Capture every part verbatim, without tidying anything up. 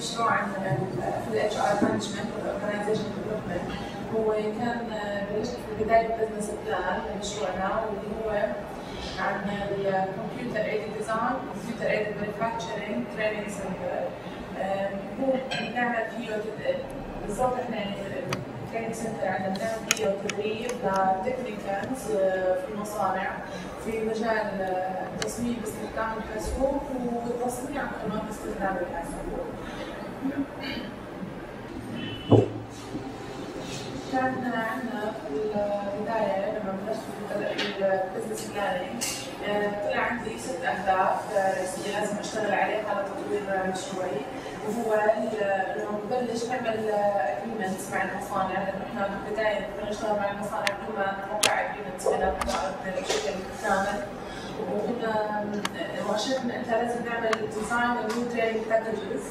مشروع عندنا في الاتش ار مانجمنت والاورجنايزيشن ديفلوبمنت. هو كان بلشنا في بدايه بزنس بلان لمشروعنا واللي هو عن الكمبيوتر ايدد ديزاين، كمبيوتر ايدد مانيفاكتشرنج تريننج سنتر. هو بنعمل فيه بالضبط احنا يعني التريننج سنتر عندنا بنعمل فيه تدريب لتكنيكالز في المصانع في مجال تصميم باستخدام الحاسوب والتصنيع كمان باستخدام الحاسوب. كان عندنا في البداية لما بلشت في البزنس بلانينج طلع عندي ست أهداف رئيسية لازم أشتغل عليها على تطوير مشروعي، وهو إنه نبلش نعمل أجريمنتس مع المصانع، لأنه إحنا في البداية بدنا نشتغل مع المصانع بدون ما نوقع أجريمنتس بيناتنا بشكل كامل. وقلنا وعشان أنت لازم نعمل ديزاين ونيو تريننج باكجز.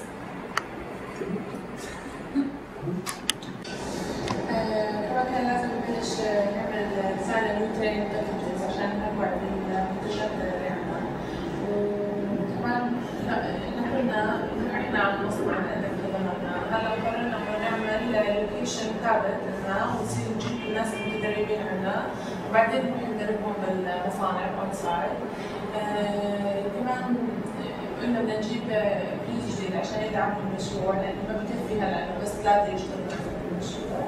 كمان كان لازم نبلش نعمل ديزاين نيو تريننج باكجز عشان ننوع بالمنتجات اللي عندنا. وكمان نحن احنا عم نصنع عندنا خدماتنا، هلا قررنا انه نعمل لوكيشن ثابت لنا ونصير نجيب الناس المتدربين عندنا وبعدين نروح ندربهم بالمصانع اون سايت. كمان قلنا بدنا نجيب بيز جديد عشان يدعموا المشروع لانه ما بكفي هلا انه بس ثلاثه يشتغلوا في المشروع.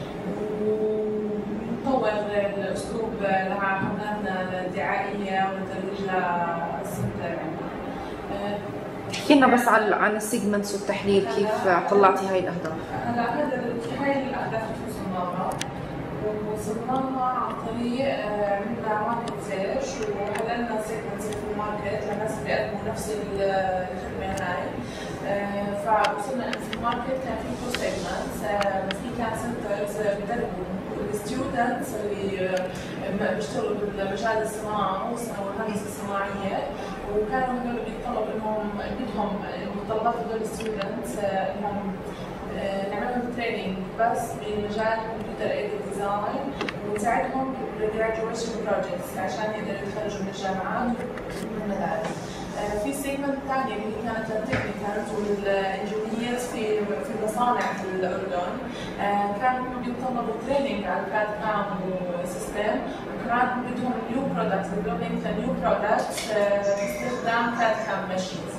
ونطور الاسلوب لحملاتنا الدعائيه ونترويج للسنتر. احكي لنا بس عن عن السيجمنتس والتحليل، كيف طلعتي هاي الاهداف؟ هلا هذا هاي الاهداف اللي وصلناها وصلناها عن طريق عملنا ماركت سيرش وحللنا سيجمنتس في الماركت للناس اللي بيقدموا نفس الخدمه هاي. فوصلنا انه في الماركت كان في تو سيجمنتس، في كان سنترز بدربوا الستودنتس اللي بيشتغلوا بمجال الصناعه والهندسه الصناعيه، وكانوا هدول بيطلب انهم بدهم متطلبات هدول الستودنتس انهم نعمل لهم تريننج بس بمجال كمبيوتر ايدد ديزاين ونساعدهم بالجراديويشن بروجكتس عشان يقدروا يتخرجوا من الجامعات ومن المدارس. في سيجمنت ثانيه اللي كانت التكنيكالز والانجينيرز في في المصانع في الاردن، كانوا بيطلبوا تريننج على الكاد كام وسيستم، وكمان بدهم نيو برودكتس ديفلوبينج نيو برودكتس باستخدام كاد كام ماشينز.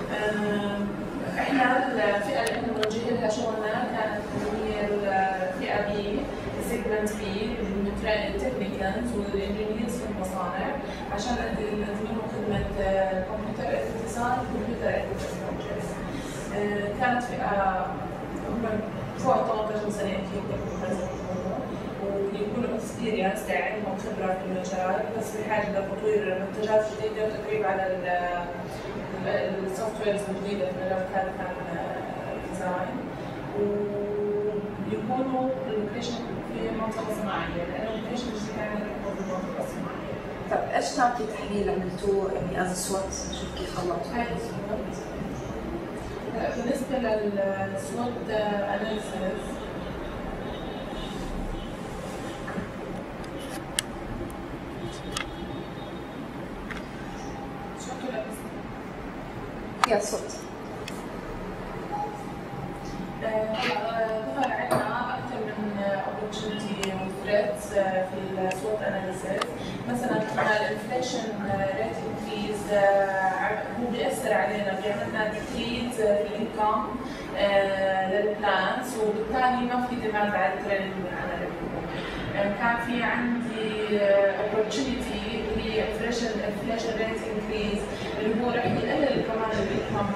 احنا الفئه اللي احنا بنوجه لها شغلنا كانت هي الفئه بي، سيجمنت بي، التكنيكالز والانجينيرز في المصانع عشان نقدم لهم خدمه كمبيوتر ايدد ديزاين وكمبيوتر ايدد بروجكتس. كانت فئه هم فوق ثمانية عشر سنه اكيد ويكونوا اكسبيرينس عندهم خبره في المجال بس بحاجه لتطوير منتجات جديده وتدريب على السوفت ويرز الجديده في مجال كان ديزاين، ويكونوا اللوكيشن في منطقه صناعيه لانه اللوكيشن اللي كان في المنطقه الصناعيه. طيب ايش تعطي تحليل عملتوه يعني از سوات؟ نشوف كيف خلطتوا هاي السوات. بالنسبه للسوات اناليسيس يا صوت. ظهر عندنا أكثر من opportunity وثريتس في السوت أناليسيس. مثلا الانفليشن ريت انكريز هو بيأثر علينا، بيعمل لنا ديكريز للإنكم للبلانس وبالتالي ما في ديماند على التريننج اللي أنا بقوله. كان في عندي opportunity اللي هي inflation inflation rate increase اللي هو رح يقلل كمان الانكم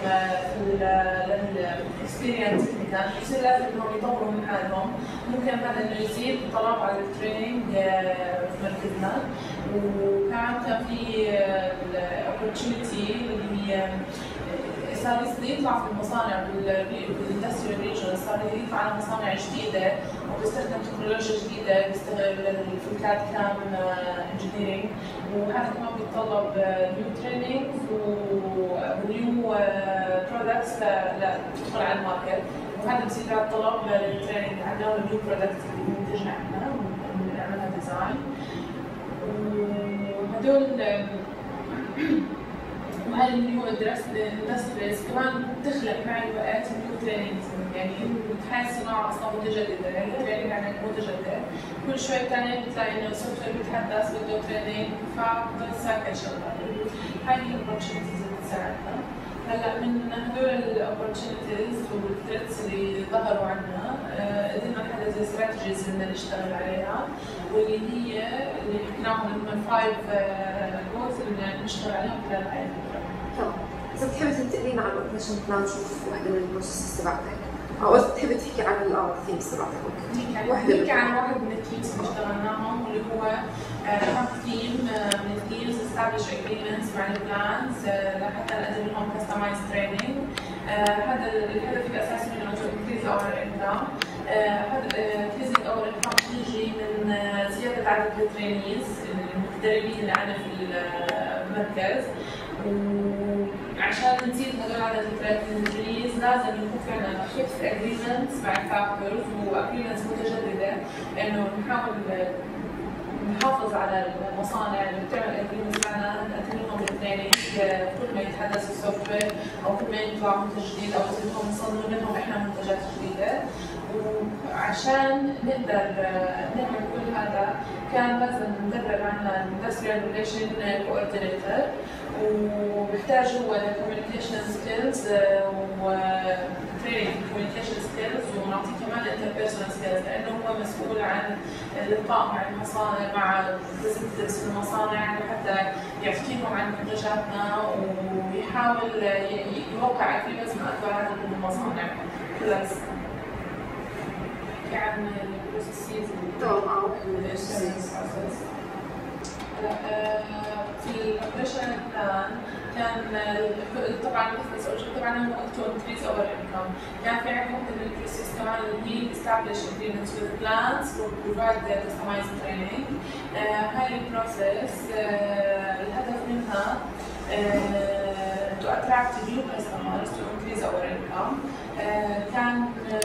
للاكسبيرينس تكنيكال، بصير لازم انهم يطوروا من حالهم. ممكن هذا انه يزيد الطلب على التريننج في مركزنا. وكمان كان في الاوبورتونيتي اللي هي صار يطلع في المصانع بالاندستريال ريجن، صار يطلع على مصانع جديده وبيستخدم تكنولوجيا جديده بيستخدم في الكاد كام انجينيرنج، وهذا كمان بيتطلب نيو تريننج ونيو برودكتس لتدخل على الماركت، وهذا بصير على الطلب للتريننج عندنا ونيو برودكتس اللي بننتجها احنا وبنعملها ديزاين. وهدول وهي اللي هو دراسة الاندستريز كمان بتخلق مع الوقت نيو تريننجز، يعني هاي الصناعة أصلا متجددة، يعني التريننج يعني متجدد، كل شوي تاني بتلاقي إنه السوفت وير بيتحدث بده تريننج فبضل ساكت شغال. هاي هي الأوبورتشنتيز اللي بتساعدنا. هلا من هدول الاوبورتشنتيز والثريتس اللي ظهروا عنا قدرنا نحدد الاستراتيجيز اللي بدنا نشتغل عليها، واللي هي اللي حكيناهم هم الفايف جولز اللي بدنا نشتغل عليهم خلال هاي الفتره. تمام. اذا بتحبي تنتقلينا على الاوبريشن بلان نشوف وحده من البروسيس تبعتك، او اذا بتحبي تحكي عن الثيمز تبعتك. نحكي عن واحد من الثيمز اللي اشتغلناهم واللي هو أهم ثيم من الثيمز establish agreements مع البلانز لحتى نقدم لهم customized training. هذا الهدف الاساسي منه to increase our income. هذا increasing our income بيجي من زياده عدد الترينيز المتدربين اللي عندنا في المركز، وعشان نزيد هذول عدد الترينيز لازم يكون في عندنا fixed agreements مع الفاكتورز واجريمنتس متجدده، انه نحاول نحافظ على المصانع اللي بتعمل اجريمنتس معنا، نقدم لهم التريننج كل ما يتحدث السوفت وير او كل ما يطلع منتج جديد او اذا بدهم نصمم لهم احنا منتجات جديده. وعشان نقدر نعمل كل هذا كان لازم ندرب عنا الاندستريال ريليشن كوردينيتور، وبحتاج هو الكوميونيكيشن سكيلز وتريننج كوميونيكيشن سكيلز، ونعطيه كمان انتربيرسونال سكيلز لانه هو مسؤول عن اللقاء مع المصانع مع الريبريزنتيفز في المصانع لحتى يحكيهم عن منتجاتنا ويحاول يوقع اجريمنتس مع اكبر عدد من المصانع خلال السنه. عن البروسيسز تمام. في الاوبريشن بلان كان طبعا مثل ما قلت طبعا هو تو انكريز اور انكم، كان في عندهم البروسيس كمان اللي هي establish agreements with plants for provide customized training. هاي البروسيس الهدف منها to attract new customers to increase our income. كان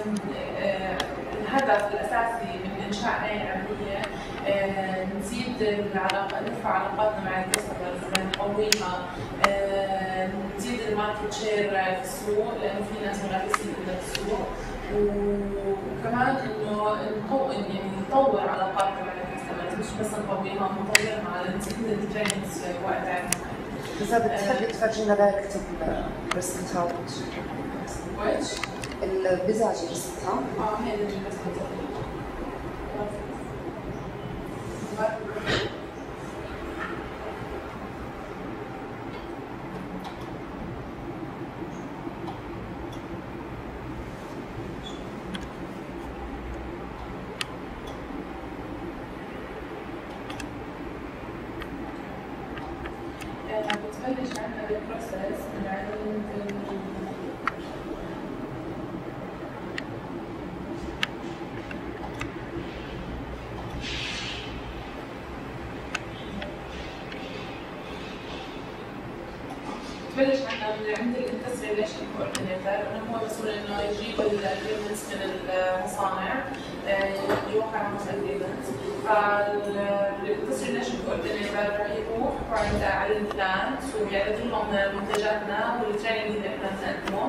الهدف الاساسي من انشاء هاي العمليه نزيد العلاقه، نرفع علاقاتنا مع الكاستمرز، نقويها، نزيد الماركت شير في السوق لانه في ناس منافسين لنا في السوق، وكمان انه نقوي يعني نطور علاقاتنا مع الكاستمرز، مش بس نقويها نطورها، نزيد التريننجز وقتها. إذا بتحبي تفرجينا دايركت البرسنتات وإيش؟ البزاجة برسنتها؟ اه هي اللي برسنتها. بتبلش عندنا بالبروسيس من عند بتبلش عندنا من عند الاندستري ريليشن كوردينيتور، انه هو مسؤول انه يجيب الاجريمنتس من المصانع يوقع معهم الاجريمنتس. فالاندستري ريليشن كوردينيتور راح يروح على البلانتس ويعرض لهم منتجاتنا والتريننج اللي احنا بنقدمه.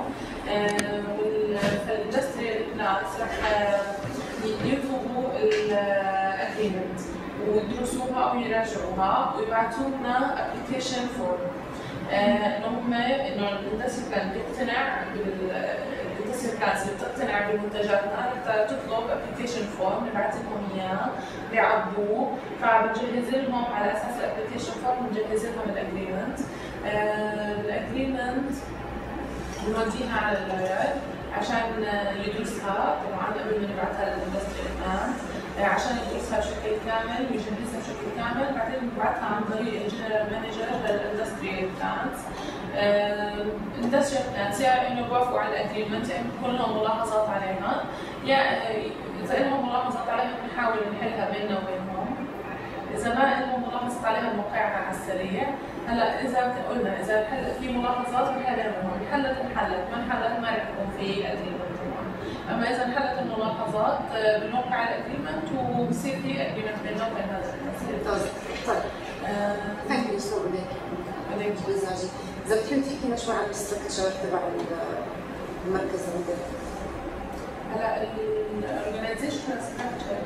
فالاندستري بلانتس راح يكتبوا الاجريمنت ويدرسوها او يراجعوها ويبعثوا لنا ابلكيشن فورم، انه هم انه الاندستري بلان بيقتنع بالاندستري بلانز اللي بتقتنع بمنتجاتنا حتى تطلب ابلكيشن فورم نبعث لهم اياه بيعبوه، فبنجهز لهم على اساس الابلكيشن فورم بنجهز لهم الاجريمنت. الاجريمنت بنوديها على اللوير عشان يدرسها طبعا قبل ما نبعثها للاندستري بلان، عشان يدرسها بشكل كامل ويجهزها بشكل كامل، بعدين بنبعثها عن طريق الجنرال مانجر للاندستري بلانز. الاندستري بلانز يا انه بوافقوا على الاجريمنت يا بيكون لهم ملاحظات عليها، يا اذا لهم ملاحظات عليها بنحاول نحلها بيننا وبينهم، اذا ما لهم ملاحظات عليها بنوقعها على السريع. هلا اذا قلنا اذا في ملاحظات بنحلها بينهم، انحلت انحلت، ما انحلت ما رح يكون في اجريمنت طبعا. اما اذا انحلت الملاحظات بنوقع على الاجريمنت وبصير في اجريمنت بيننا وبين هذا المصير. طيب طيب ثانك يو سو ماتش. عليك إذا بتحبي تحكي لنا شوي عن الستركتشر تبع المركز عندك. هلا الاورجنايزيشنال ستراكشر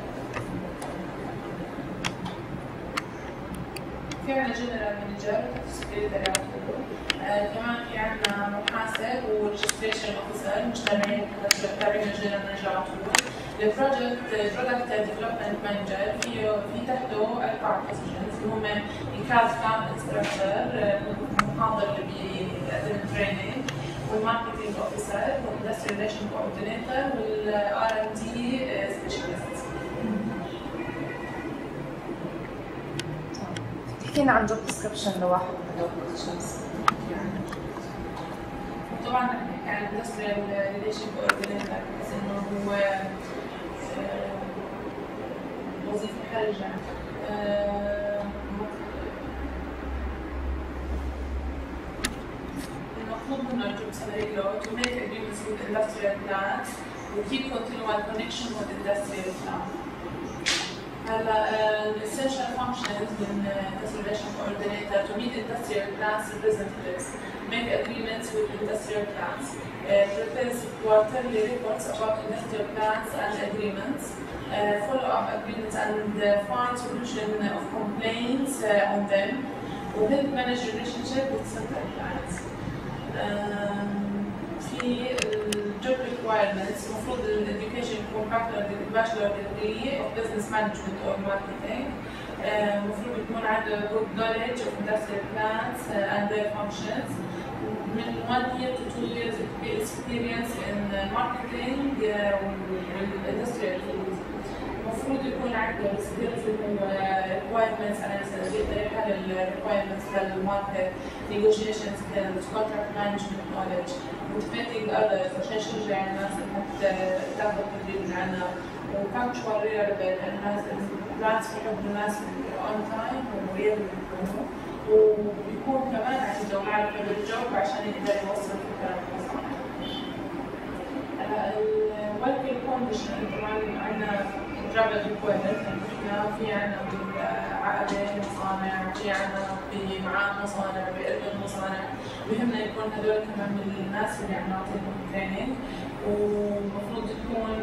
في عنا جنرال مانجر وسكرتيري على طول، كمان في عنا محاسب وريجستريشن اوفيسر مجتمعين تابعين الجنرال مانجر على طول. البروجكت برودكت ديفلوبمنت مانجر في في تحته اربع بوزيشنز اللي هم الكاد كام انستراكتور المحاضر اللي بيقدم التريننج، والماركتينج اوفيسر والاندستري ريليشن كوردينيتور والار ام دي سبيشالست. تحكي لنا عن جوب ديسكربشن لواحد من هدول البوزيشنز. طبعا نحكي عن الاندستري ريليشن كوردينيتور بحيث انه هو وظيفه حرجه. المطلوب منه الجوب سالري له to make agreements with industrial plants و keep continual connection with industrial plants. هلا ال essential functions من industrial relation coordinator to meet industrial plants representatives, make agreements with industrial plants, uh, prepare quarterly reports about industrial plants and agreements, uh, follow up agreements and uh, find solution of complaints uh, on them, و help manage relationship with central clients. في الجوب ريكوايرمنتس المفروض الاديوكيشن يكون باشلر ديجري اوف بزنس مانجمنت اور ماركتينج، المفروض يكون عنده good knowledge of industrial plants and their functions، من one year to two years experience in marketing والاندستريال field. المفروض يكون عنده skills اللي هو requirements analysis، يقدر يحلل الريكوايرمنتس للماركت، negotiation skills، contract management knowledge، motivating others عشان يشجع الناس انها تاخذ تدريب من عنا، وpunctual reliable الناس البلانس بيحبوا الناس on time وريال بيكونوا، وبيكون كمان عنده معرفة بالجوب عشان يقدر يوصل الفكرة للمصانع. الوركينج كونديشن طبعا عندنا travel required، احنا في عنا بعقبة مصانع، في عنا بمعاد مصانع، بقرب المصانع، بهمنا يكون هدول كمان من الناس اللي عم نعطيهم تريننج، ومفروض يكون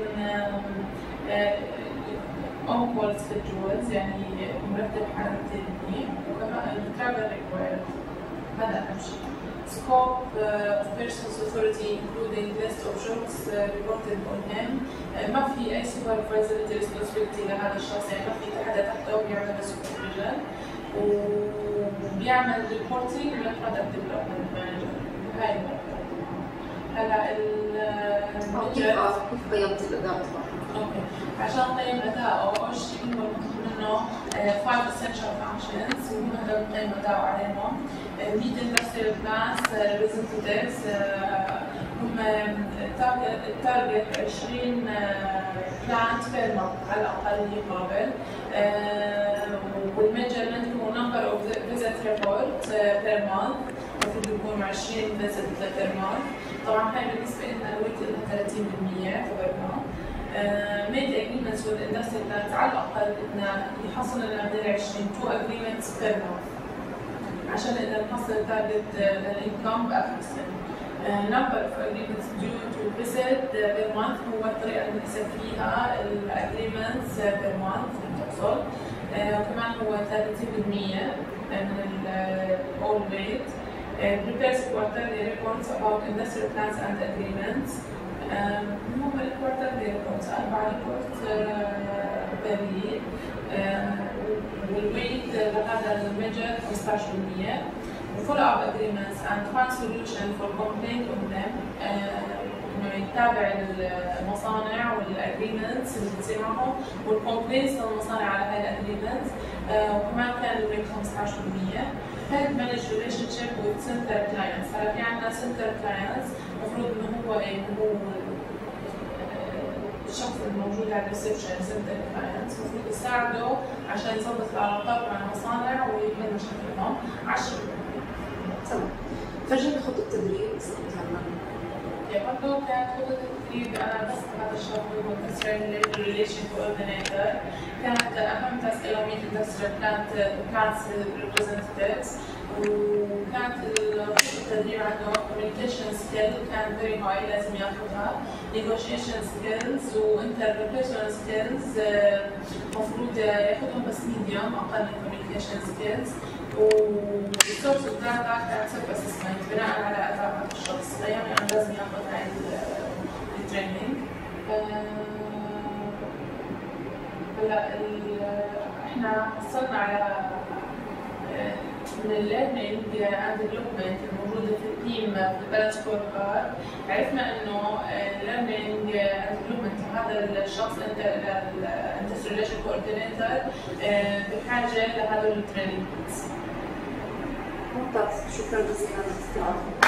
on call schedules يعني مرتب حالة منيح، وكمان travel required هذا أهم شيء. Scope uh, of person's authority including list of jobs uh, reported on him. uh, ما في أي supervisory responsibility لهذا الشخص، يعني ما في حدا تحته بيعمل supervision، وبيعمل reporting للproduct development manager. هاي المرحلة. هلا ال كيف كيف قيمت الإدارة تبعها؟ اوكي، عشان نقيم أداءه أول شيء هو المطلوب منه five essential functions وهم هدول نقيم أداءه عليهم. meet industrial plants representatives هم التارجت عشرين plant per month على الأقل يقابل، والميجرمنت هو number of visit report per month المفروض يكون عشرين visit per month. طبعا هاي بالنسبة لنا الوقت لها ثلاثين بالمئة اعتبرنا. made agreements with industrial plants على الأقل بدنا يحصل لنا غير عشرين two agreements per month عشان نقدر نحصل التارجت للإنكم بآخر السنة. number of agreements due to visit per month هو الطريقة اللي بنحسب فيها الagreements per month اللي بتحصل، وكمان هو ثلاثين بالمئة من ال all rate. prepares quarterly reports about industrial plants and agreements. هم الكوارترلي reports أربع reports per year، والweight لهذا الميجر خمسة عشر بالمئة. follow up agreements and find solution for complaint on them، إنه يتابع المصانع والagreements اللي بتصير معهم والcomplaints للمصانع على هاي الagreements، وكمان كان الweight خمسة عشر بالمئة. help manage relationship with center clients. هلا في عندنا center clients المفروض إنه هو إيه هو الشخص الموجود على الريسبشن center clients المفروض يساعده عشان يظبط العلاقات مع المصانع ويحل مشاكلهم. عشرة تمام. فرجيني خطة التدريب إذا كنت اوكي برضه كانت خطة التدريب انا بس هذا الشهر والكاسترال ريليشن كوردينيتور، كانت اهم تاسك لهم الكاسترال كانت كانسل ريبريزنتيفز، وكانت خطة التدريب عندهم communication skill كان very high لازم ياخذها، negotiation skills وinterpersonal skills المفروض ياخذهم بس medium اقل من communication skills، والسورس اوف داتا كانت سيلف اسسمنت بناء على اداء هذا الشخص، يعني انا لازم ياخذ هاي التريننج. هلا احنا حصلنا على من الليرنينج اند ديفلوبمنت الموجوده في التيم في البالانس سكور كارد، عرفنا انه الليرنينج اند ديفلوبمنت هذا الشخص انت الانترست ريليشن كوردينيتور بحاجه لهذول التريننجز. ممتاز، شكرا جزيلا للاستماع.